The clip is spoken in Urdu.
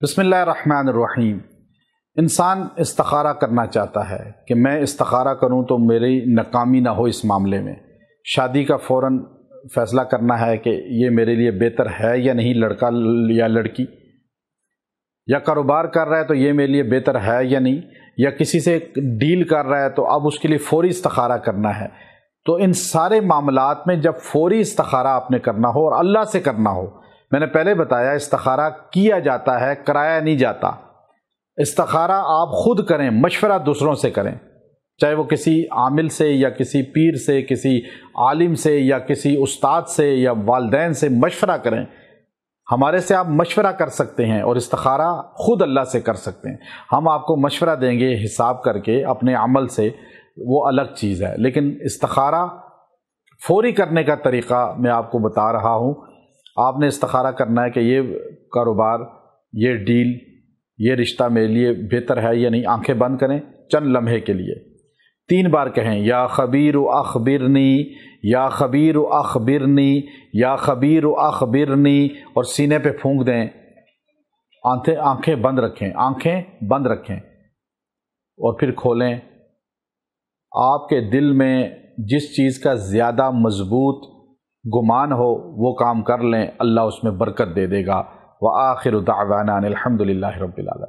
بسم اللہ الرحمن الرحیم۔ انسان استخارہ کرنا چاہتا ہے کہ میں استخارہ کروں تو میری ناکامی نہ ہو اس معاملے میں۔ شادی کا فوراً فیصلہ کرنا ہے کہ یہ میرے لیے بہتر ہے یا نہیں، لڑکا یا لڑکی، یا کاروبار کر رہا ہے تو یہ میرے لیے بہتر ہے یا نہیں، یا کسی سے ڈیل کر رہا ہے تو اب اس کے لیے فوری استخارہ کرنا ہے۔ تو ان سارے معاملات میں جب فوری استخارہ آپ نے کرنا ہو اور اللہ سے کرنا ہو، میں نے پہلے بتایا استخارہ کیا جاتا ہے، کرایا نہیں جاتا۔ استخارہ آپ خود کریں، مشورہ دوسروں سے کریں، چاہے وہ کسی عامل سے یا کسی پیر سے، کسی عالم سے یا کسی استاد سے یا والدین سے مشورہ کریں۔ ہمارے سے آپ مشورہ کر سکتے ہیں اور استخارہ خود اللہ سے کر سکتے ہیں۔ ہم آپ کو مشورہ دیں گے حساب کر کے اپنے عمل سے، وہ الگ چیز ہے، لیکن استخارہ فوری کرنے کا طریقہ میں آپ کو بتا رہا ہوں۔ آپ نے استخارہ کرنا ہے کہ یہ کاروبار، یہ ڈیل، یہ رشتہ میرے لیے بہتر ہے یا نہیں۔ آنکھیں بند کریں چند لمحے کے لیے، 3 بار کہیں یا خبیر اخبرنی، یا خبیر اخبرنی، یا خبیر اخبرنی، اور سینے پہ پھونک دیں۔ آنکھیں بند رکھیں، آنکھیں بند رکھیں اور پھر کھولیں۔ آپ کے دل میں جس چیز کا زیادہ مضبوط گمان ہو وہ کام کر لیں، اللہ اس میں برکت دے دے گا۔ وآخر دعوانا ان الحمد للہ رب العالمین۔